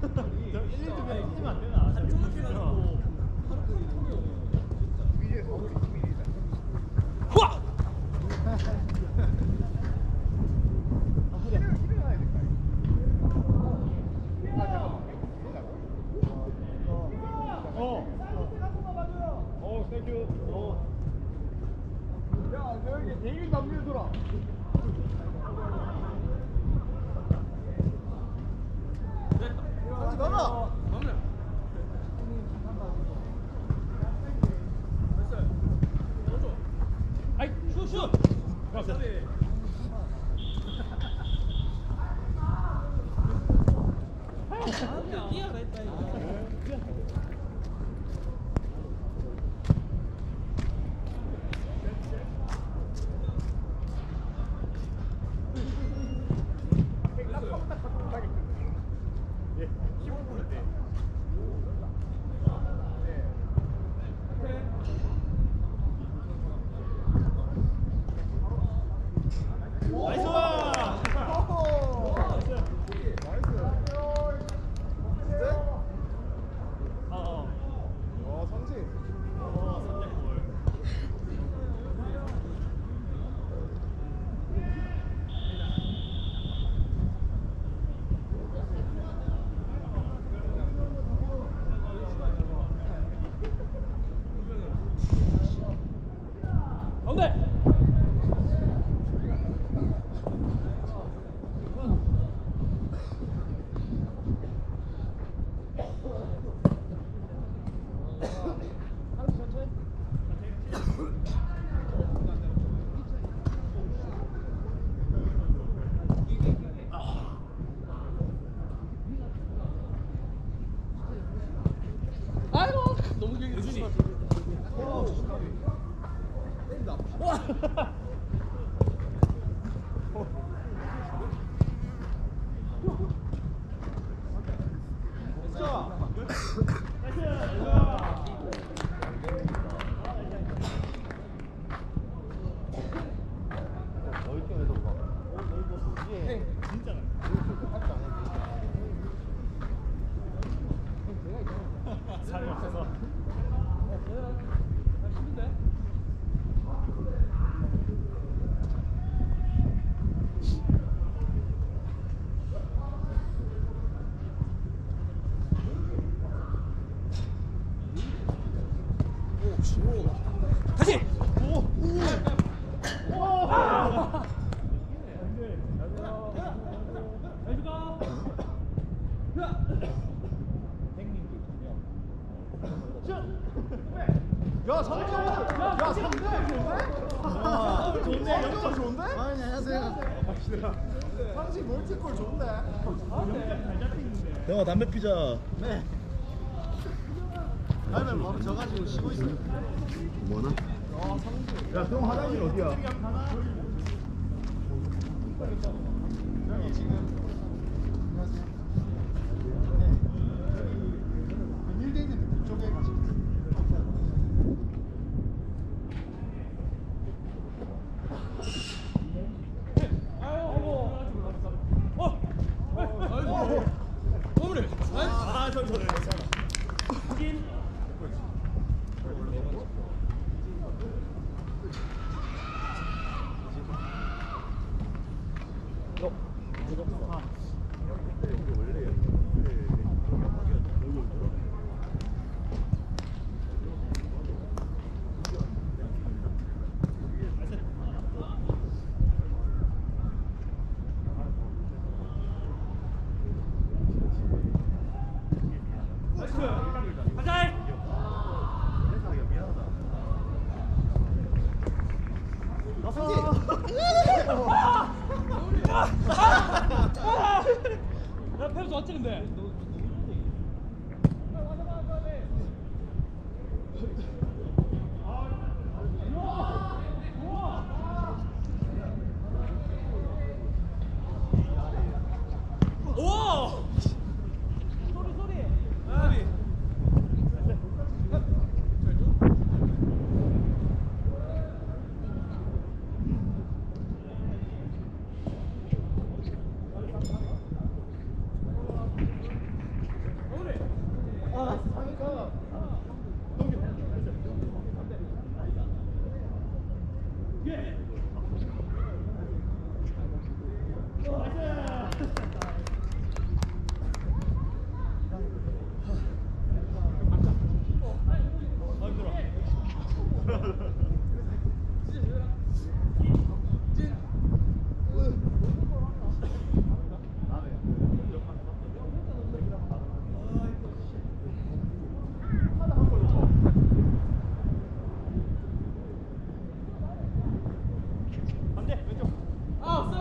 영화 담배 피자. 네. 아니면 바로 져가지고 쉬고 있어요. 뭐나? 야, 형 화장실 어디야? 여기 지금 안녕하세요. 네. 일대 있는 그쪽에 가시면 돼요.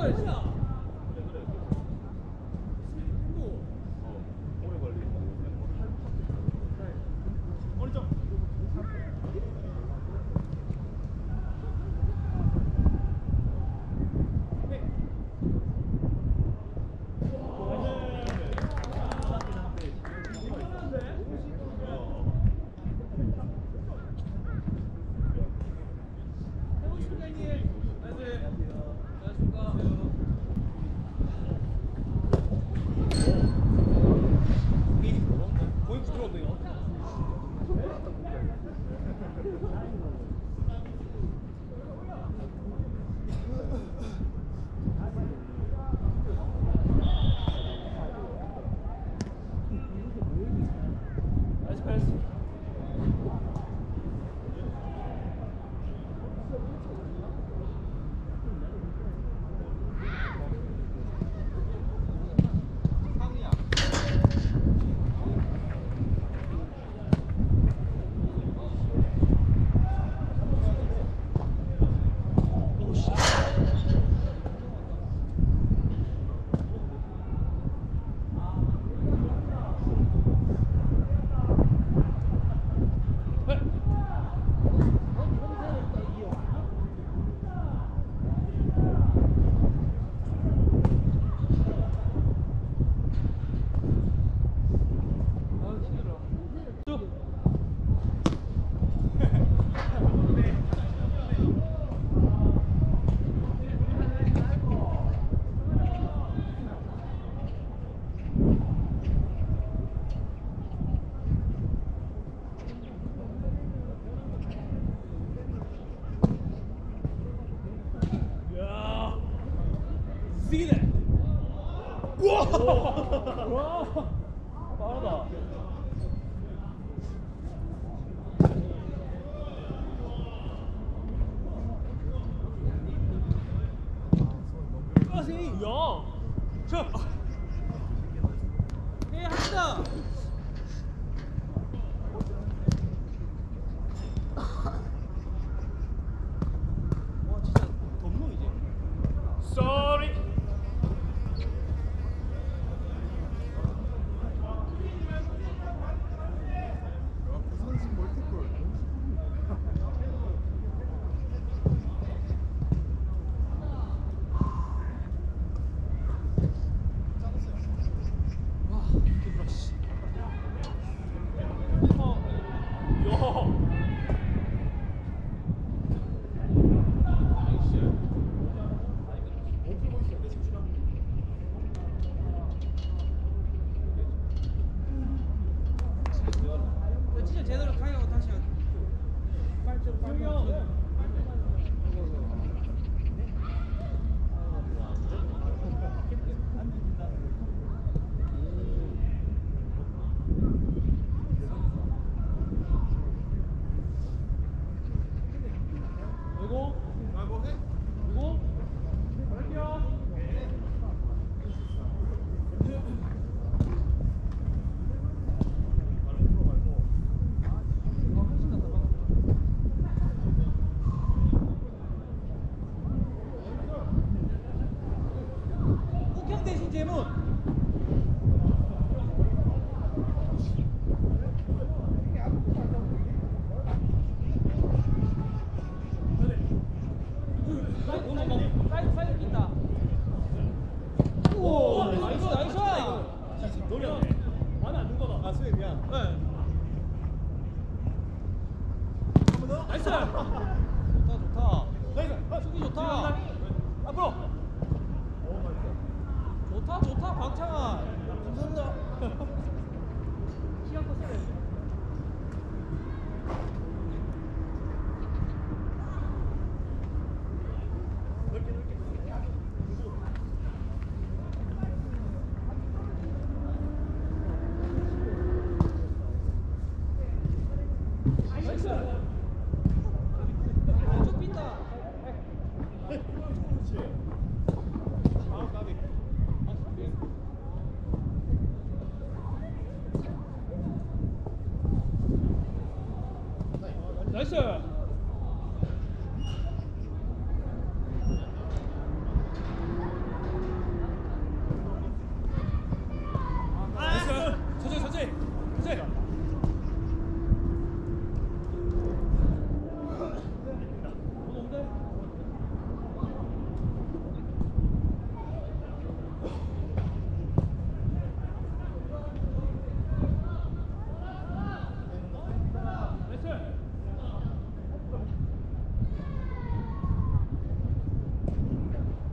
아,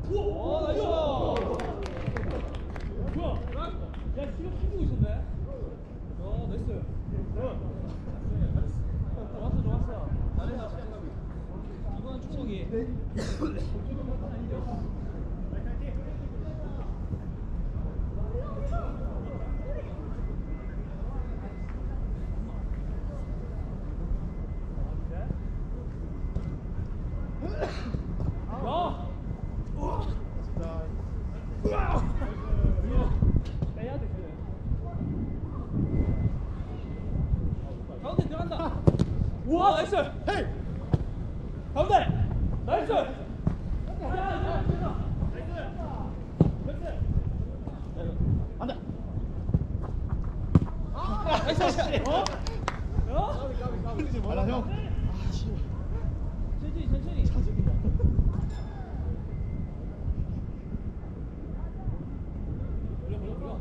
가운데 들어간다. 우와, 나이스. 헤이. 가운데. 나이스. 안돼. 나이스. 어? 알아 형. 천천히. 버려.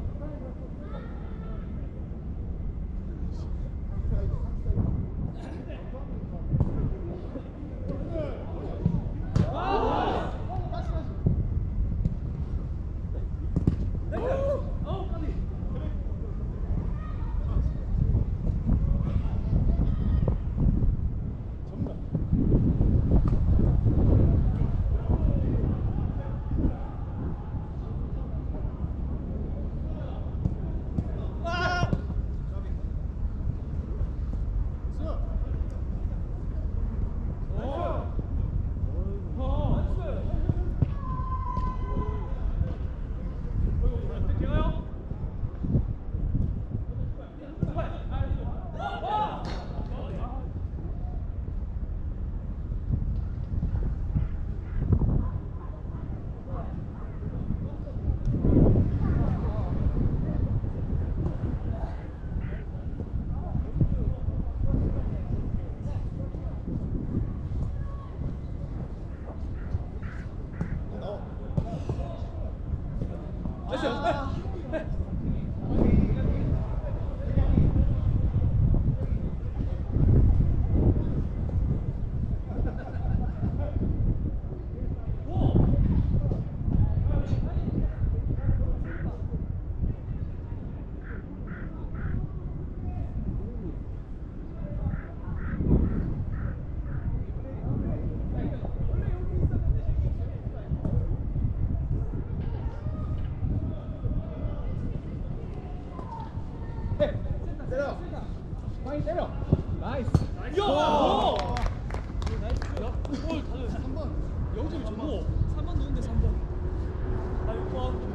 때려. 많이 때려. 나이스. 야! 나이스. 골 다들 3번. 0점 주고 3번 누군데 3번. 나 6번.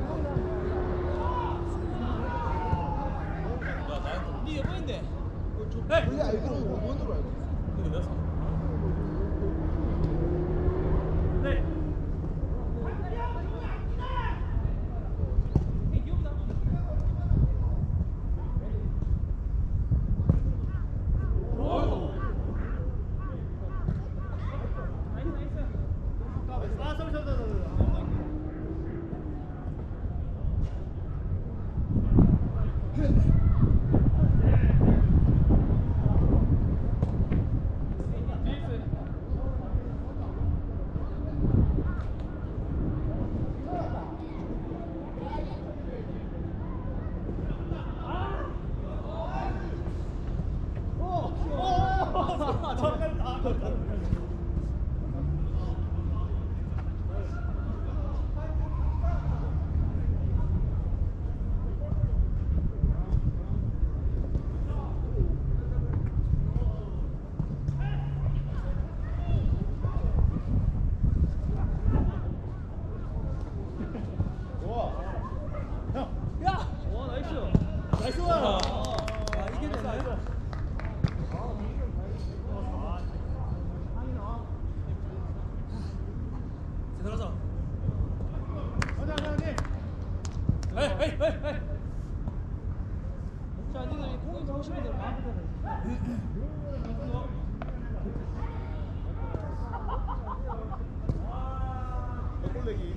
네 여번인데. 원래 알기로는 5번으로 알고 있어. 근데 내가 3번. 네. 자, 니들 공이 정신이 들어 마음대로. 골내기.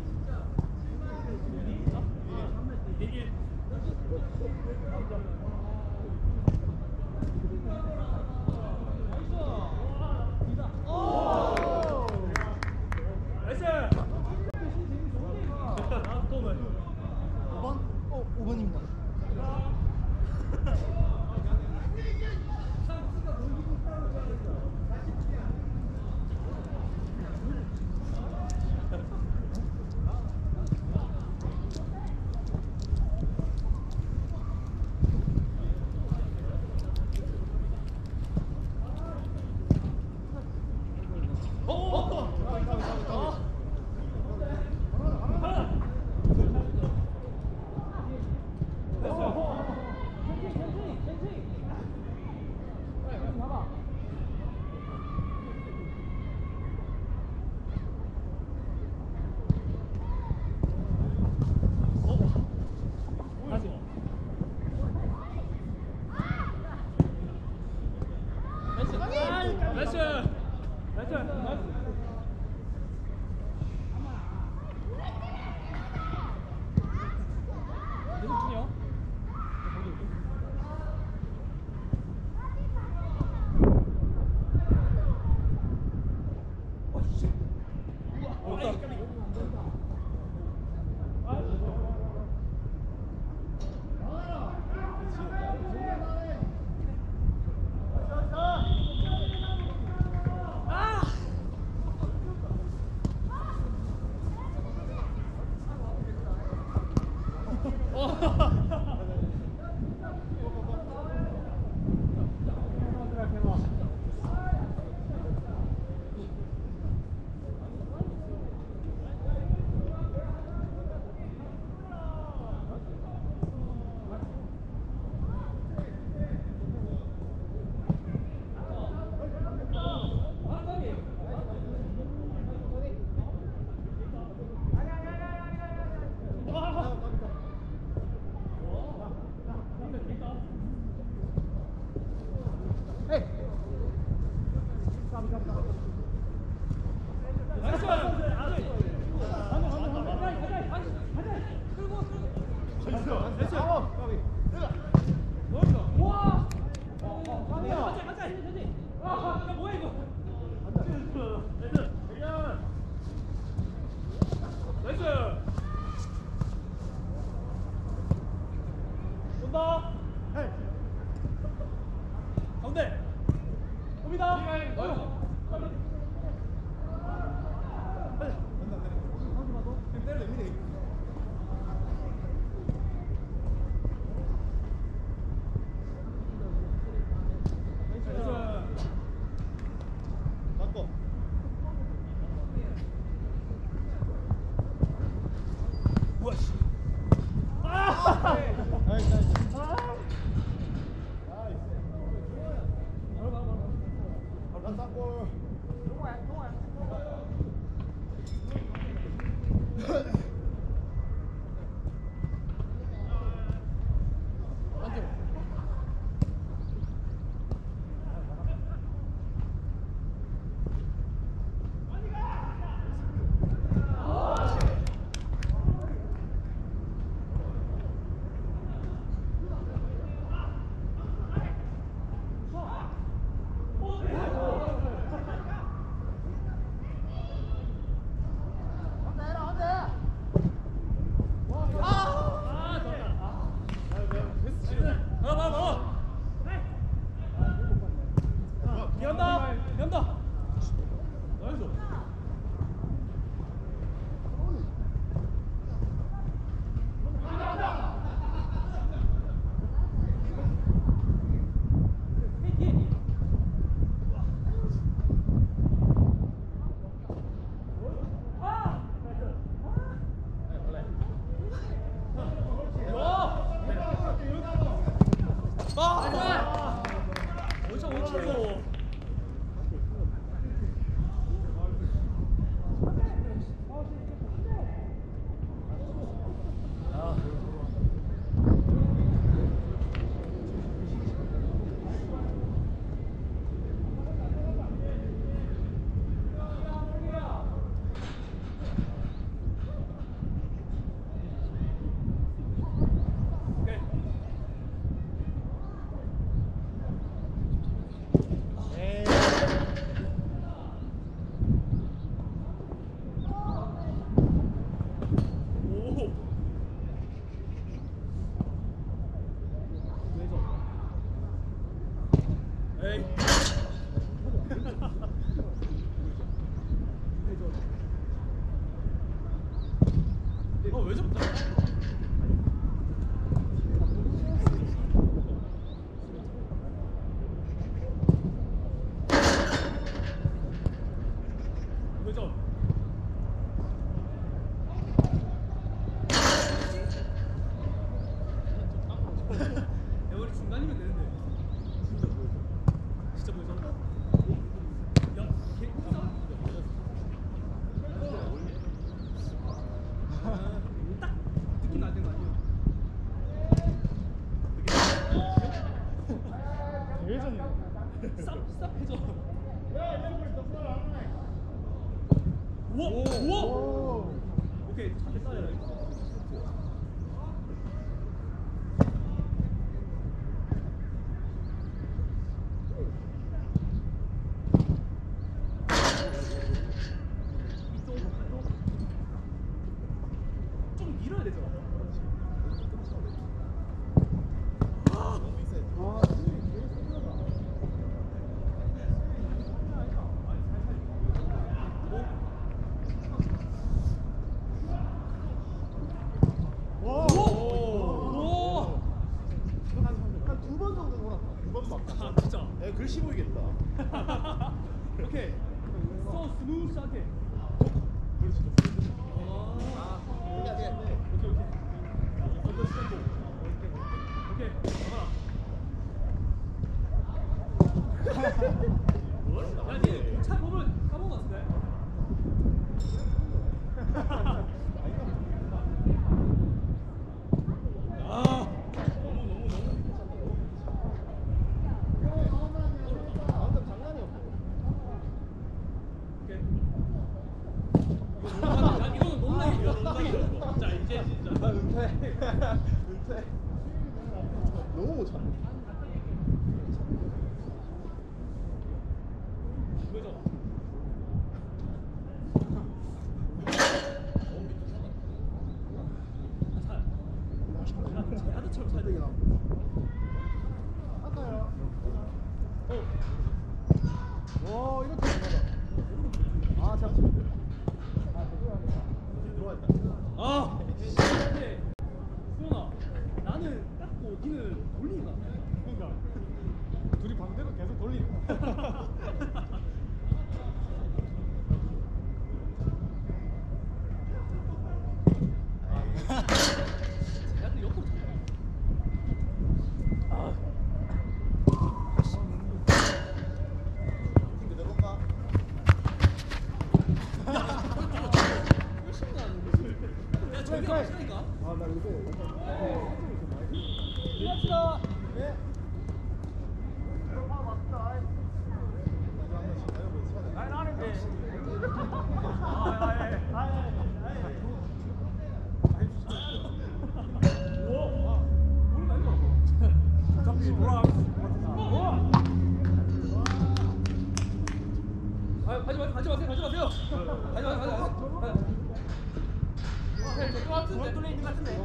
다시. 나이스. 나이스. 나이스. 계속 중이요. 가운데. 옵니다. 바꿔. 우와 씨. 란상골. 연다. 연다. 나이스. 어디서 오치고. 왜 접다? 왜 접? 야, 우리 중간이면 되는데. 진짜 보여줘. 야, 걔 딱 쌉해져. 우와! 우와! 오케이, 잘싸야 좀 밀어야 되죠. 한 두 번 정도 돌았다. 두 번밖에. 아, 진짜. 글씨 보이겠다. 오케이. 소 스무스하게. 오케이. 언더스탠드. 오케이. 가봐라. 야, 니 공차 보면 까먹은 것 같은데? 아. 방금 장난이 없어. 오케이. 이거는 농락이죠. 자, 이제 진짜. 은퇴. 너무 못 참네. 이거죠. 야드처럼 사야 되겠다. 아까요. 어. 와, 이렇게 안 가다. 아, 참. 아! 근데 수현아, 나는 깎고 니는 올리니까. 그러니까 둘이 반대로 계속 돌리네. 야드 옆으로 차. 아. 그대로인가? 훨씬 나은 야, 저기가 맛있다니까. 아, 나 이거. 고맙습니다. 네. 가지 마세요. 또 같은데. 뚫려 있는 것 같은데.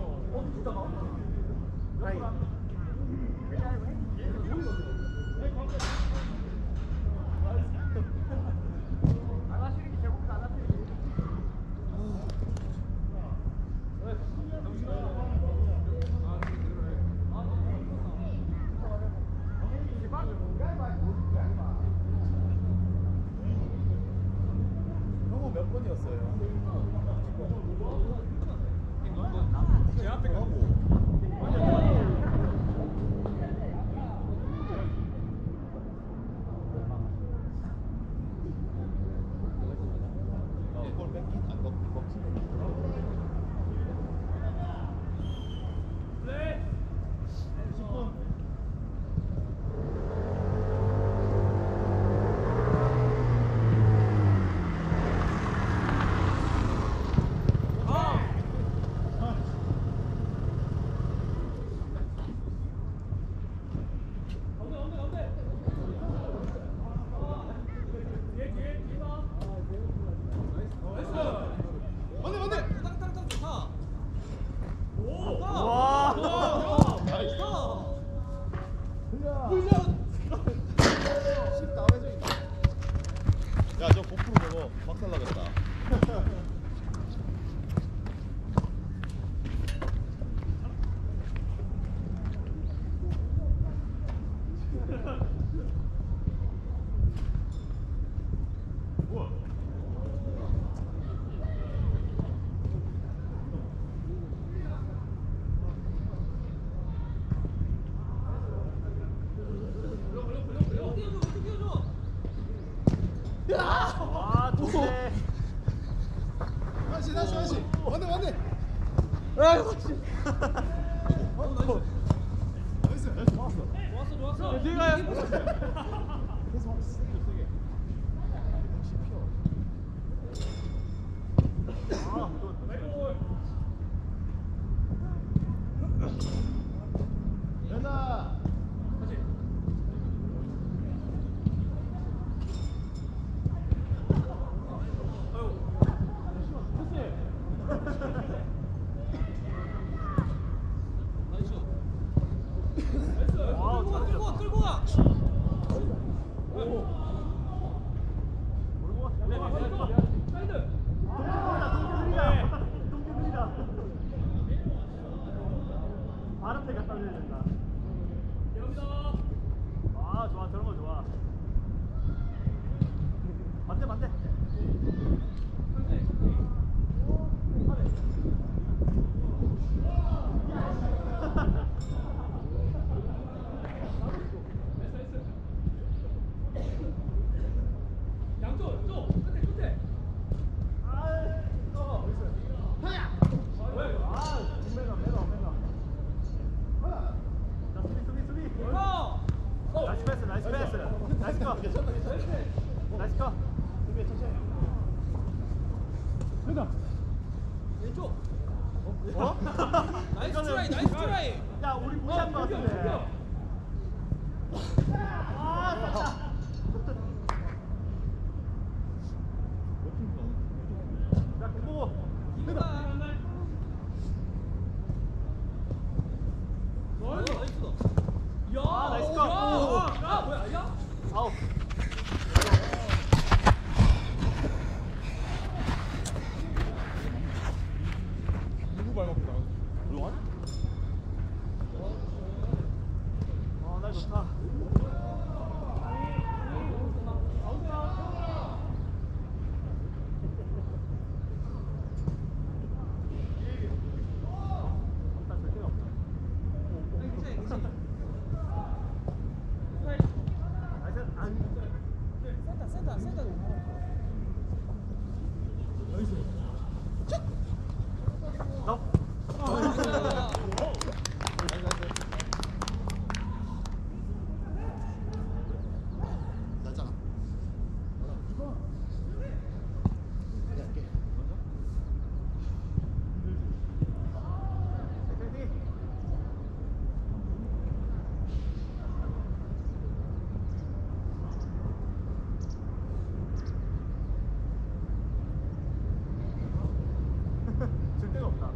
형은 몇 번이었어요? 제 앞에 하고. 골 뺏기? 안 먹지. 네. 10분. 야, 저 고프로 저거 박살나겠다. 다시. 맞네. 좋았어. 뒤에 가요. 계속 세게 세게. 역시 펴. 아, 또. 연아. 와우, 끌고 와, 끌고 와. 사이드. 바람대 갖다 내야 된다. 여기다. 아, 좋아. 저런 거 좋아. 반대, 반대. 양쪽, 양쪽. 끝에, 끝에. 어. 나이스 패스, 나이스 패스. 나이스 컷. 나이스 컷. 왼쪽. 어? 나이스 트라이, 나이스 트라이. 야, 우리 무시한 거 같은데. 아, 졌다. 자, 공보. 아, 나이스 컷. 야, 뭐야, 야? 아웃. 누구 밟았다. 물론? 날 좋다. 센터, 센터. 나잖아. 줄 데가 없다.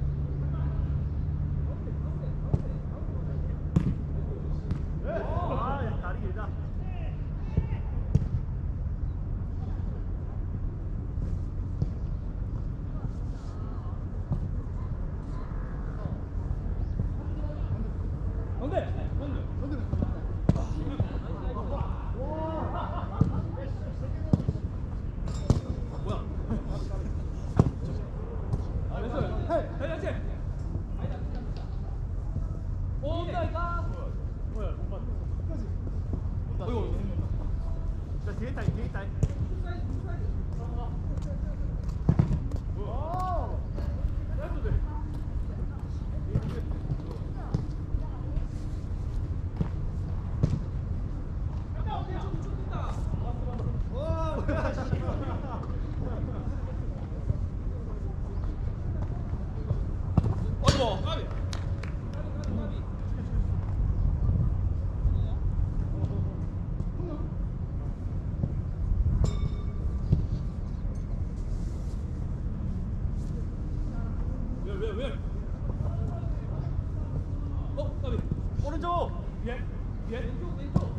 아, 야, 다리 길다. 자, 뒤에 있다, 뒤에 있다. 어이구, 까비. 왜? 까비. 오른쪽! 위에? 왼쪽.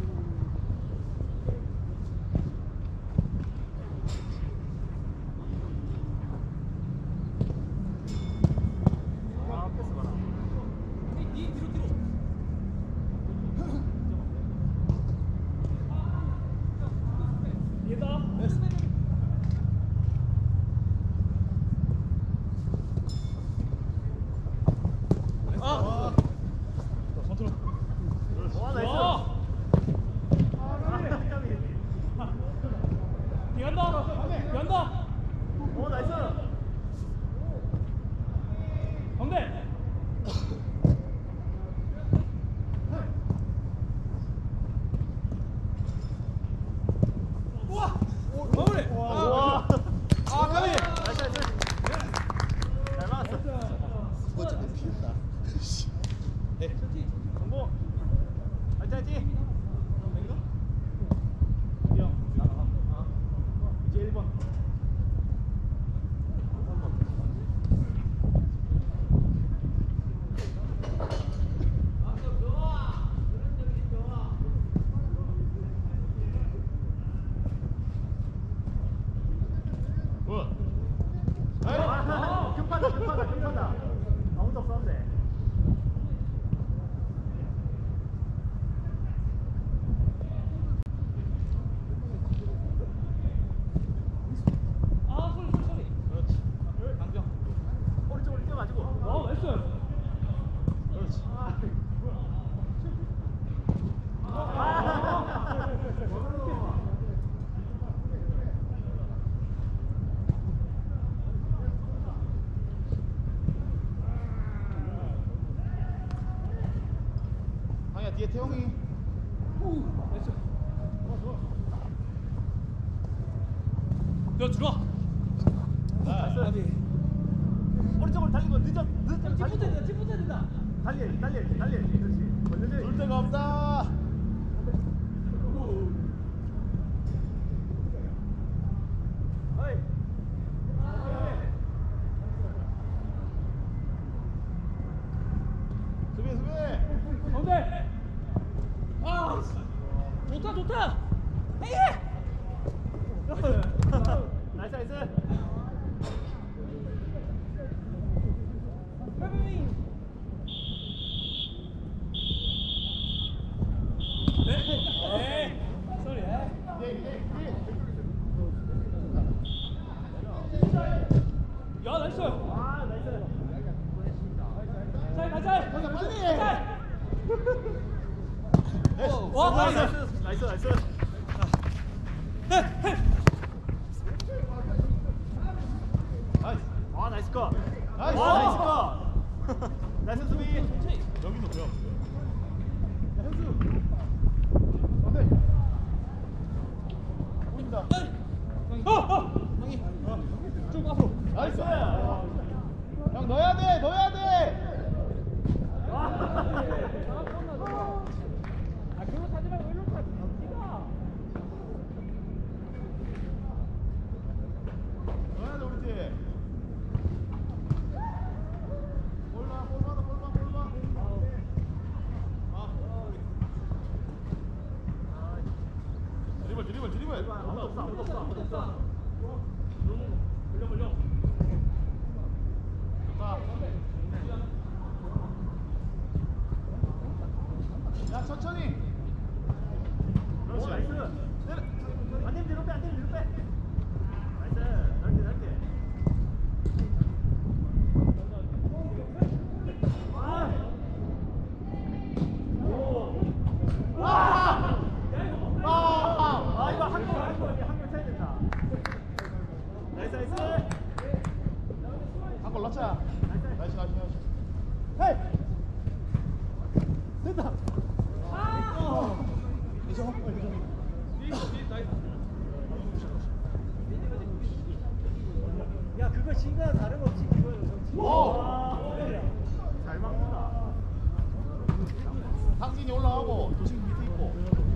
아, 패스 봐라. 뒤로. 얘다. 아! 컨트롤. 와, 나이스. 와. 간다. 오, 나이스. 가운데. 네. 성공. 화이팅 화이팅. 형 나가. 이제 1번. 급하다. 아무도 없었는데. 아 소리. 그렇지. 강경. 오른쪽으로 뛰어가지고. 나이스. 그렇지. 강이야 뒤에 태용이. 나이스. 야 들어와. 나이스. 오른쪽으로 달리고 늦어. 찌뿌 된다. 달려야지. 그렇지. 걸려줘야지. 놀 데가 없다. 어이. 수비. 가운데. 아 좋다. 헤이. 나이스. 네. 소리. 야 나이스. 아, 나이스. 가자. 빨리. 와 나이스. 아, 나이스 컷. 나이스. 와, 나이스 컷. 나이스 수비. 여기도 배워. 보인다. 쭉 앞으로. 나이스. 형 넣어야 돼. 아 그거 사지 말고 일로 타. 니가. 넣어야 돼 우리 팀. 볼 봐. 드리블. 아무도 없어. 좋다. 야 천천히. 그렇지. 그렇지. 나이스. 안 되면 뒤로 빼. 나이스. 넓게. 아, 이거 한명 쳐야 된다. 나이스. 한 골 넣자. 나이스. 헤이. 됐다. 야, 그거 신거나 다름없이 잘 막는다. 상진이 올라가고 도식 밑에 있고.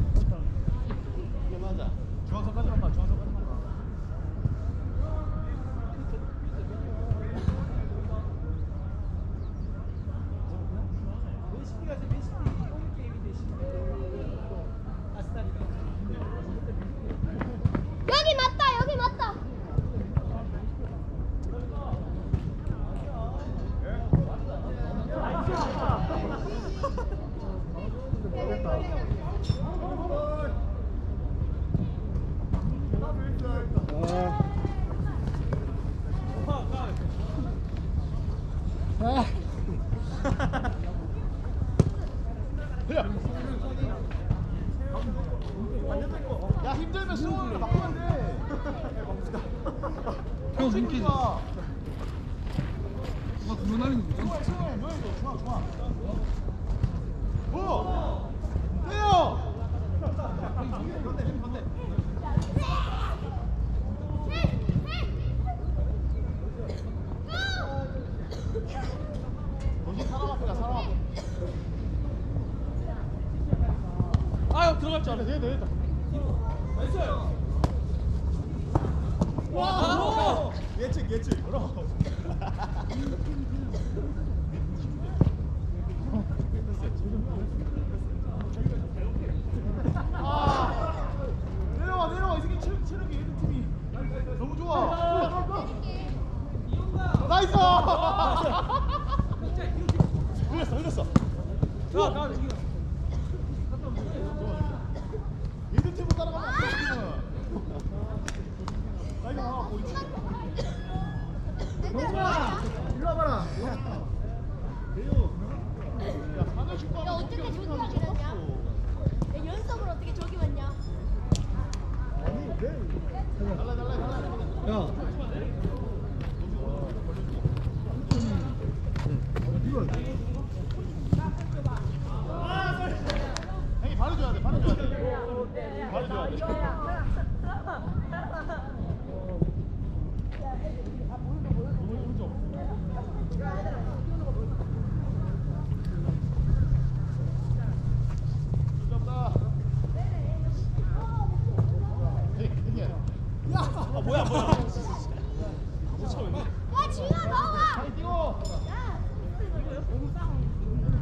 이게 맞아. 중앙선까지만 가. 여기 맞다. 야 힘들면 수원으로 바꾸면 돼. 형 웃기지. 그거 날리는 거잖아. 중앙. 뭐? 해요. 정신 사람 앞에. 들어갈 줄 알았어. 됐다. 나이스. 와! 예측. 그럼. 내려와. 이 새끼 체력이 얘들 팀이 너무 좋아. 나이스! 흘렸어. 야, 얘들 팀으로 따라가면 안 돼, 지금은. 나이스, 보이지? 일로 와봐라. 야, 하늘 축구 야, 어떻게 저기 가게 됐냐? 야, 연습을 어떻게 저기 왔냐? 야. 형이 바로 줘야 돼. 바로 줘야 돼. 뭐야? 야, 지우야, 나와! 뛰고. 야!